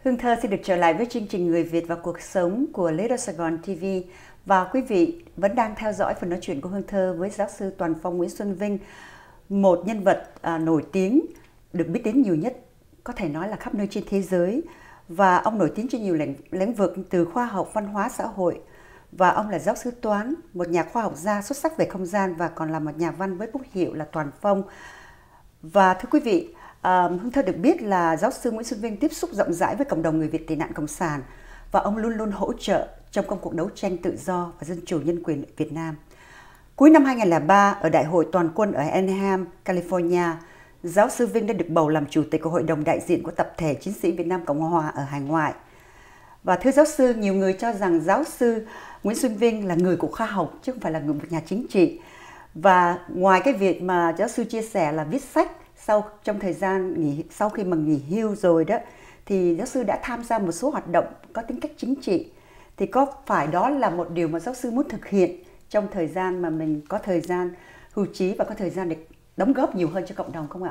Hương Thơ xin được trở lại với chương trình Người Việt và cuộc sống của Little Sài Gòn TV. Và quý vị vẫn đang theo dõi phần nói chuyện của Hương Thơ với giáo sư Toàn Phong Nguyễn Xuân Vinh, một nhân vật nổi tiếng, được biết đến nhiều nhất, có thể nói là khắp nơi trên thế giới. Và ông nổi tiếng trên nhiều lĩnh vực từ khoa học, văn hóa, xã hội. Và ông là giáo sư toán, một nhà khoa học gia xuất sắc về không gian và còn là một nhà văn với bút hiệu là Toàn Phong. Và thưa quý vị, Hương Thơ được biết là giáo sư Nguyễn Xuân Vinh tiếp xúc rộng rãi với cộng đồng người Việt tị nạn Cộng sản và ông luôn luôn hỗ trợ trong công cuộc đấu tranh tự do và dân chủ nhân quyền Việt Nam. Cuối năm 2003, ở Đại hội Toàn quân ở Anaheim, California, giáo sư Vinh đã được bầu làm chủ tịch của Hội đồng đại diện của tập thể chiến sĩ Việt Nam Cộng Hòa ở hải ngoại. Và thưa giáo sư, nhiều người cho rằng giáo sư Nguyễn Xuân Vinh là người của khoa học chứ không phải là một nhà chính trị. Và ngoài cái việc mà giáo sư chia sẻ là viết sách trong thời gian sau khi mà nghỉ hưu rồi đó, thì giáo sư đã tham gia một số hoạt động có tính cách chính trị. Thì có phải đó là một điều mà giáo sư muốn thực hiện trong thời gian mà mình có thời gian hưu trí và có thời gian để đóng góp nhiều hơn cho cộng đồng không ạ?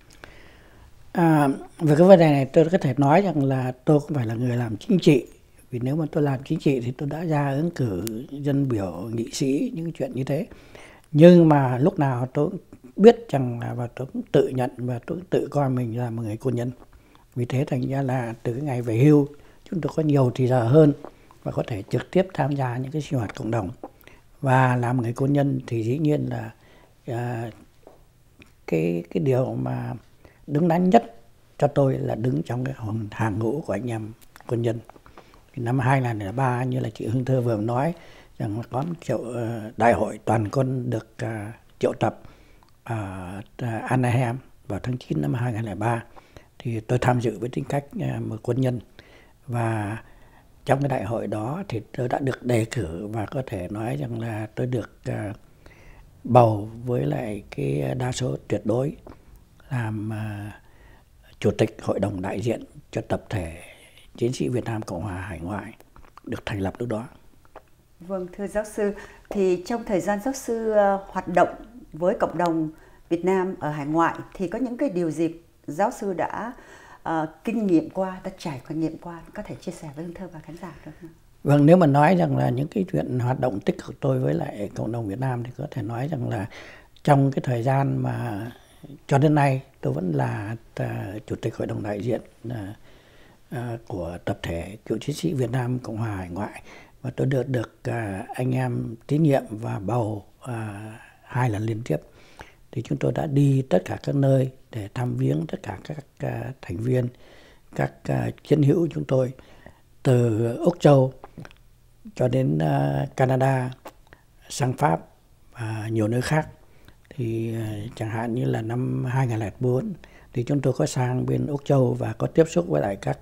Về cái vấn đề này tôi có thể nói rằng là tôi không phải là người làm chính trị. Vì nếu mà tôi làm chính trị thì tôi đã ra ứng cử dân biểu, nghị sĩ, những chuyện như thế. Nhưng mà lúc nào tôi cũng biết rằng là và tôi cũng tự nhận và tôi cũng tự coi mình là một người quân nhân. Vì thế thành ra là từ cái ngày về hưu chúng tôi có nhiều thời giờ hơn và có thể trực tiếp tham gia những cái sinh hoạt cộng đồng. Và làm người quân nhân thì dĩ nhiên là cái điều mà đứng đắn nhất cho tôi là đứng trong cái hàng ngũ của anh em quân nhân. Năm 2003 như là chị Hương Thơ vừa nói rằng có một đại hội toàn quân được triệu tập ở Anaheim vào tháng 9 năm 2003 thì tôi tham dự với tư cách một quân nhân. Và trong cái đại hội đó thì tôi đã được đề cử và có thể nói rằng là tôi được bầu với lại cái đa số tuyệt đối làm chủ tịch hội đồng đại diện cho tập thể chiến sĩ Việt Nam Cộng Hòa hải ngoại được thành lập lúc đó. Vâng, thưa giáo sư, thì trong thời gian giáo sư hoạt động với cộng đồng Việt Nam ở hải ngoại thì có những cái điều gì giáo sư đã kinh nghiệm qua, đã trải nghiệm qua, có thể chia sẻ với Hương Thơ và khán giả được không? Vâng, nếu mà nói rằng là những cái chuyện hoạt động tích cực tôi với lại cộng đồng Việt Nam thì có thể nói rằng là trong cái thời gian mà cho đến nay tôi vẫn là chủ tịch hội đồng đại diện của tập thể cựu chiến sĩ Việt Nam Cộng Hòa hải ngoại, và tôi được anh em tín nhiệm và bầu 2 lần liên tiếp. Thì chúng tôi đã đi tất cả các nơi để thăm viếng tất cả các thành viên, các chiến hữu chúng tôi từ Úc Châu cho đến Canada, sang Pháp và nhiều nơi khác. Thì chẳng hạn như là năm 2004 thì chúng tôi có sang bên Úc Châu và có tiếp xúc với lại các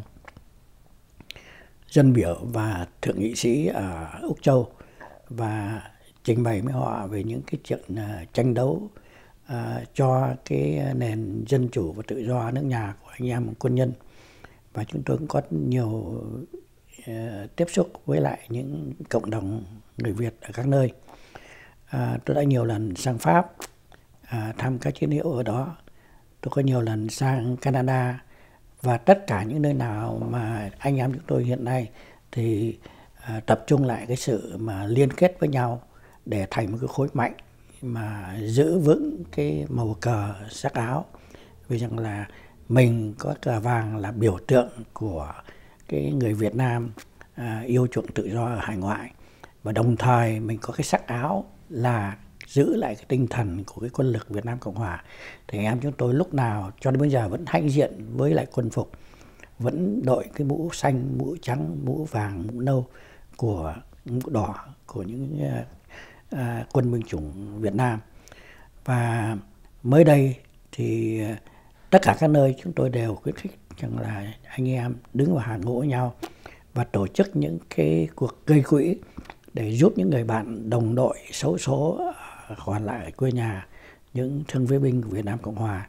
dân biểu và thượng nghị sĩ ở Úc Châu và trình bày với họ về những cái chuyện tranh đấu cho cái nền dân chủ và tự do nước nhà của anh em quân nhân. Và chúng tôi cũng có nhiều tiếp xúc với lại những cộng đồng người Việt ở các nơi. Tôi đã nhiều lần sang Pháp thăm các chiến hữu ở đó. Tôi có nhiều lần sang Canada và tất cả những nơi nào mà anh em chúng tôi hiện nay thì tập trung lại cái sự mà liên kết với nhau để thành một cái khối mạnh mà giữ vững cái màu cờ sắc áo. Vì rằng là mình có cờ vàng là biểu tượng của cái người Việt Nam yêu chuộng tự do ở hải ngoại, và đồng thời mình có cái sắc áo là giữ lại cái tinh thần của cái quân lực Việt Nam Cộng Hòa. Thì anh em chúng tôi lúc nào cho đến bây giờ vẫn hãnh diện với lại quân phục, vẫn đội cái mũ xanh, mũ trắng, mũ vàng, mũ nâu, mũ đỏ của những quân binh chủng Việt Nam. Và mới đây thì tất cả các nơi chúng tôi đều khuyến khích rằng là anh em đứng vào hàng ngũ với nhau và tổ chức những cái cuộc gây quỹ để giúp những người bạn đồng đội xấu số còn lại ở quê nhà, những thương phế binh của Việt Nam Cộng Hòa.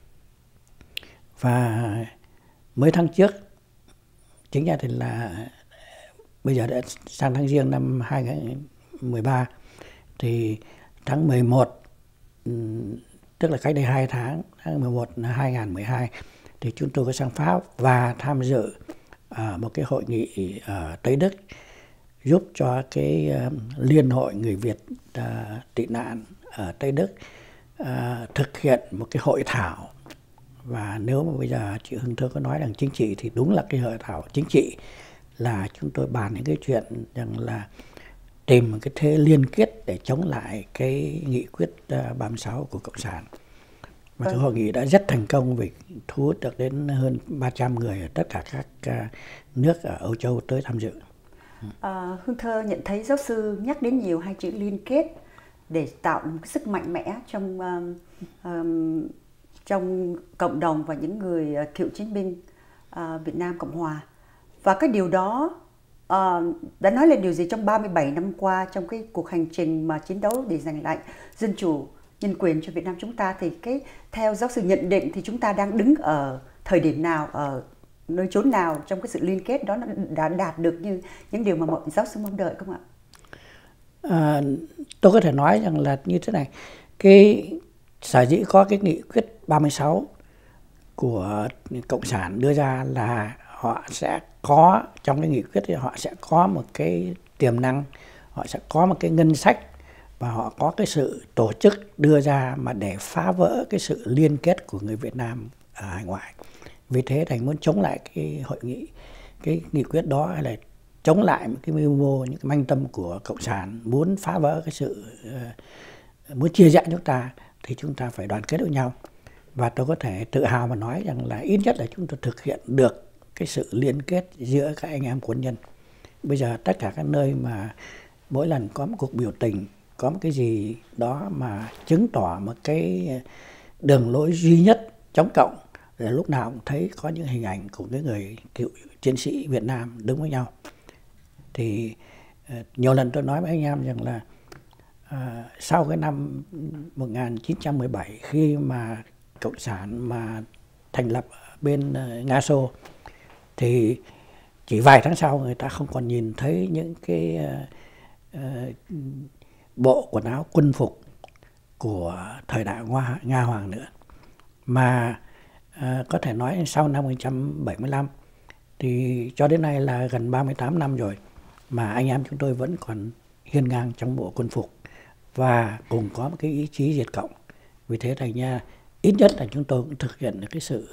Và mấy tháng trước, chính ra thì là bây giờ đã sang tháng Giêng năm 2013, thì tháng 11, tức là cách đây 2 tháng, tháng 11 năm 2012, thì chúng tôi có sang Pháp và tham dự một cái hội nghị ở Tây Đức giúp cho cái Liên hội người Việt tị nạn ở Tây Đức thực hiện một cái hội thảo. Và nếu mà bây giờ chị Hương Thơ có nói rằng chính trị thì đúng là cái hội thảo chính trị, là chúng tôi bàn những cái chuyện rằng là tìm một cái thế liên kết để chống lại cái nghị quyết 36 của Cộng sản. Và cái hội nghị đã rất thành công vì thu hút được đến hơn 300 người ở tất cả các nước ở Âu Châu tới tham dự. Hương Thơ nhận thấy giáo sư nhắc đến nhiều hai chữ liên kết để tạo một cái sức mạnh mẽ trong cộng đồng và những người cựu chiến binh Việt Nam Cộng Hòa. Và cái điều đó đã nói lên điều gì trong 37 năm qua trong cái cuộc hành trình mà chiến đấu để giành lại dân chủ, nhân quyền cho Việt Nam chúng ta, thì theo giáo sư nhận định thì chúng ta đang đứng ở thời điểm nào, ở nơi chốn nào trong cái sự liên kết đó đã đạt được như những điều mà mọi giáo sư mong đợi không ạ? Tôi có thể nói rằng là như thế này, cái sở dĩ có cái nghị quyết 36 của Cộng sản đưa ra là họ sẽ có, trong cái nghị quyết thì họ sẽ có một cái tiềm năng, họ sẽ có một cái ngân sách và họ có cái sự tổ chức đưa ra mà để phá vỡ cái sự liên kết của người Việt Nam ở hải ngoại. Vì thế thành muốn chống lại cái hội nghị, cái nghị quyết đó, hay là chống lại một cái mưu mô, những cái manh tâm của Cộng sản muốn phá vỡ cái sự muốn chia rẽ chúng ta, thì chúng ta phải đoàn kết với nhau. Và tôi có thể tự hào mà nói rằng là ít nhất là chúng tôi thực hiện được cái sự liên kết giữa các anh em quân nhân. Bây giờ tất cả các nơi mà mỗi lần có một cuộc biểu tình, có một cái gì đó mà chứng tỏ một cái đường lối duy nhất chống cộng, là lúc nào cũng thấy có những hình ảnh của cái người cựu chiến sĩ Việt Nam đứng với nhau. Thì nhiều lần tôi nói với anh em rằng là sau cái năm 1917 khi mà Cộng sản mà thành lập bên Nga Xô, thì chỉ vài tháng sau người ta không còn nhìn thấy những cái bộ quần áo quân phục của thời đại Nga Hoàng nữa. Mà có thể nói sau năm 1975 thì cho đến nay là gần 38 năm rồi mà anh em chúng tôi vẫn còn hiên ngang trong bộ quân phục và cùng có một cái ý chí diệt cộng. Vì thế thành ra ít nhất là chúng tôi cũng thực hiện được cái sự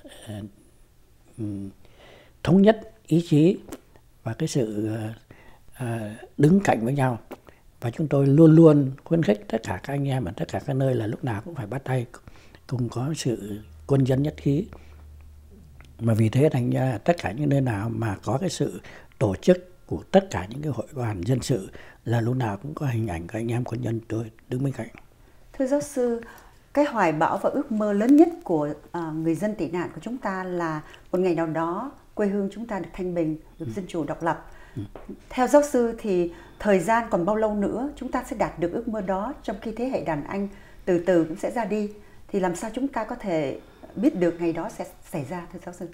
thống nhất ý chí và cái sự đứng cạnh với nhau. Và chúng tôi luôn luôn khuyến khích tất cả các anh em ở tất cả các nơi là lúc nào cũng phải bắt tay cùng có sự quân dân nhất khí. Mà vì thế thành ra tất cả những nơi nào mà có cái sự tổ chức của tất cả những cái hội đoàn dân sự là lúc nào cũng có hình ảnh của anh em quân nhân tôi đứng bên cạnh. Thưa giáo sư, cái hoài bão và ước mơ lớn nhất của người dân tị nạn của chúng ta là một ngày nào đó quê hương chúng ta được thanh bình, được dân chủ độc lập. Theo giáo sư thì thời gian còn bao lâu nữa chúng ta sẽ đạt được ước mơ đó, trong khi thế hệ đàn anh từ từ cũng sẽ ra đi? Thì làm sao chúng ta có thể biết được ngày đó sẽ xảy ra, thưa giáo sư?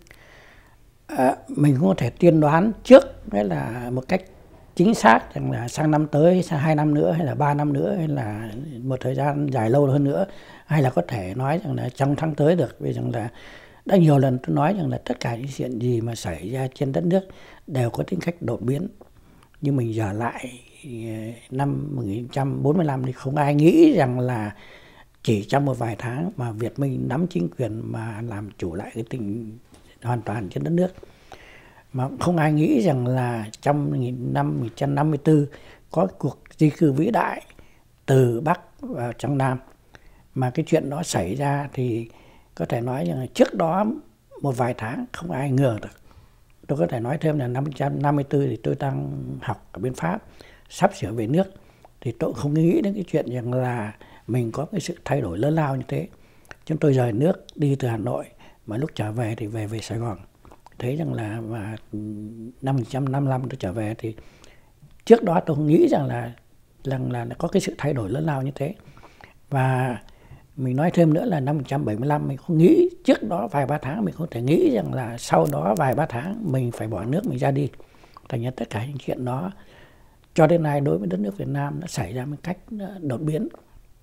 Mình không có thể tiên đoán trước, đấy là một cách chính xác rằng là sang năm tới, sang 2 năm nữa hay là 3 năm nữa hay là một thời gian dài lâu hơn nữa, hay là có thể nói rằng là trong tháng tới được. Vì rằng là đã nhiều lần tôi nói rằng là tất cả những chuyện gì mà xảy ra trên đất nước đều có tính cách đột biến. Nhưng mình giờ lại năm 1945 thì không ai nghĩ rằng là chỉ trong một vài tháng mà Việt Minh nắm chính quyền mà làm chủ lại cái tình hoàn toàn trên đất nước. Mà không ai nghĩ rằng là trong năm 1954 có cuộc di cư vĩ đại từ Bắc vào trong Nam. Mà cái chuyện đó xảy ra thì có thể nói rằng là trước đó một vài tháng không ai ngờ được. Tôi có thể nói thêm là năm 1954 thì tôi đang học ở bên Pháp, sắp sửa về nước. Thì tôi không nghĩ đến cái chuyện rằng là mình có cái sự thay đổi lớn lao như thế. Chúng tôi rời nước đi từ Hà Nội, mà lúc trở về thì về Sài Gòn. Thấy rằng là mà năm 1955 tôi trở về thì trước đó tôi không nghĩ rằng là có cái sự thay đổi lớn lao như thế. Và mình nói thêm nữa là năm 1975 mình không nghĩ, trước đó vài ba tháng mình không thể nghĩ rằng là sau đó vài ba tháng mình phải bỏ nước mình ra đi. Thành ra tất cả những chuyện đó cho đến nay đối với đất nước Việt Nam nó xảy ra một cách đột biến.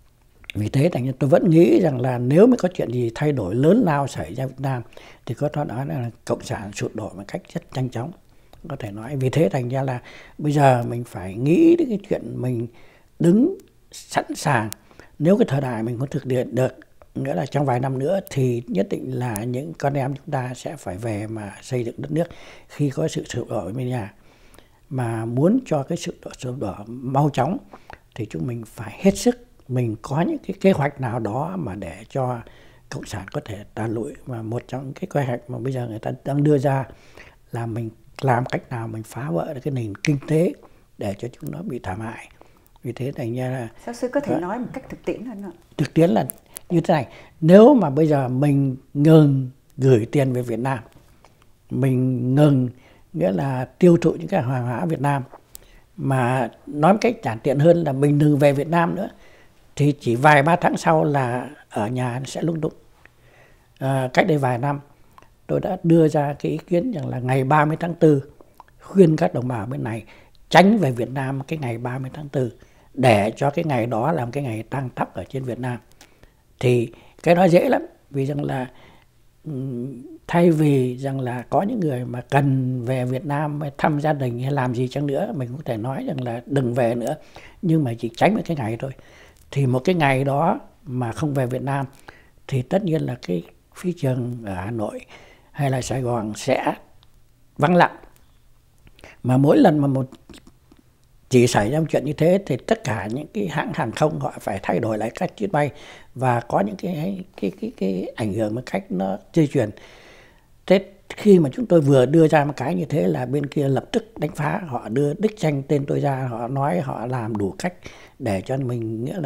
Vì thế thành tôi vẫn nghĩ rằng là nếu mới có chuyện gì thay đổi lớn lao xảy ra Việt Nam thì có thể nói là cộng sản sụp đổ một cách rất nhanh chóng, có thể nói. Vì thế thành ra là bây giờ mình phải nghĩ đến cái chuyện mình đứng sẵn sàng, nếu cái thời đại mình có thực hiện được, nghĩa là trong vài năm nữa thì nhất định là những con em chúng ta sẽ phải về mà xây dựng đất nước khi có sự sụp đổ bên nhà. Mà muốn cho cái sự sụp đổ mau chóng thì chúng mình phải hết sức, mình có những cái kế hoạch nào đó mà để cho cộng sản có thể tàn lụi. Và một trong những cái kế hoạch mà bây giờ người ta đang đưa ra là mình làm cách nào mình phá vỡ được cái nền kinh tế để cho chúng nó bị thảm hại. Vì thế thành ra là giáo sư có thể nói một cách thực tiễn hơn ạ. Thực tiễn là như thế này, nếu mà bây giờ mình ngừng gửi tiền về Việt Nam, mình ngừng nghĩa là tiêu thụ những cái hàng hóa Việt Nam, mà nói một cách giản tiện hơn là mình đừng về Việt Nam nữa, thì chỉ vài ba tháng sau là ở nhà nó sẽ lung tung. Cách đây vài năm tôi đã đưa ra cái ý kiến rằng là ngày 30 tháng 4 khuyên các đồng bào bên này tránh về Việt Nam cái ngày 30 tháng 4 để cho cái ngày đó làm cái ngày tang thắp ở trên Việt Nam. Thì cái đó dễ lắm, vì rằng là thay vì rằng là có những người mà cần về Việt Nam thăm gia đình hay làm gì chăng nữa, mình có thể nói rằng là đừng về nữa, nhưng mà chỉ tránh một cái ngày thôi. Thì một cái ngày đó mà không về Việt Nam thì tất nhiên là cái phi trường ở Hà Nội hay là Sài Gòn sẽ vắng lặng. Mà mỗi lần mà chỉ xảy ra một chuyện như thế thì tất cả những cái hãng hàng không họ phải thay đổi lại các chuyến bay và có những cái ảnh hưởng một cách nó dây chuyền. Thế khi mà chúng tôi vừa đưa ra một cái như thế là bên kia lập tức đánh phá, họ đưa đích danh tên tôi ra, họ nói họ làm đủ cách để cho mình nghĩa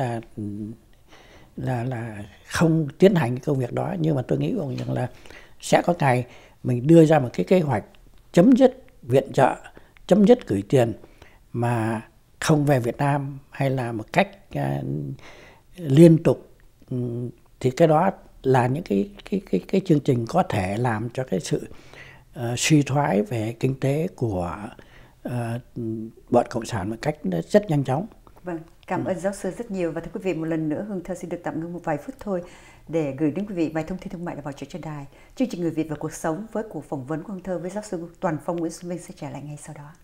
là không tiến hành cái công việc đó. Nhưng mà tôi nghĩ rằng là sẽ có ngày mình đưa ra một cái kế hoạch chấm dứt viện trợ, chấm dứt gửi tiền mà không về Việt Nam hay là một cách liên tục, thì cái đó là những cái chương trình có thể làm cho cái sự suy thoái về kinh tế của bọn cộng sản một cách rất nhanh chóng. Vâng, cảm ơn giáo sư rất nhiều. Và thưa quý vị, một lần nữa Hương Thơ xin được tạm ngưng một vài phút thôi để gửi đến quý vị vài thông tin thương mại đã vào chuyện trên đài. Chương trình Người Việt và cuộc sống với cuộc phỏng vấn của Hương Thơ với giáo sư Toàn Phong Nguyễn Xuân Vinh sẽ trở lại ngay sau đó.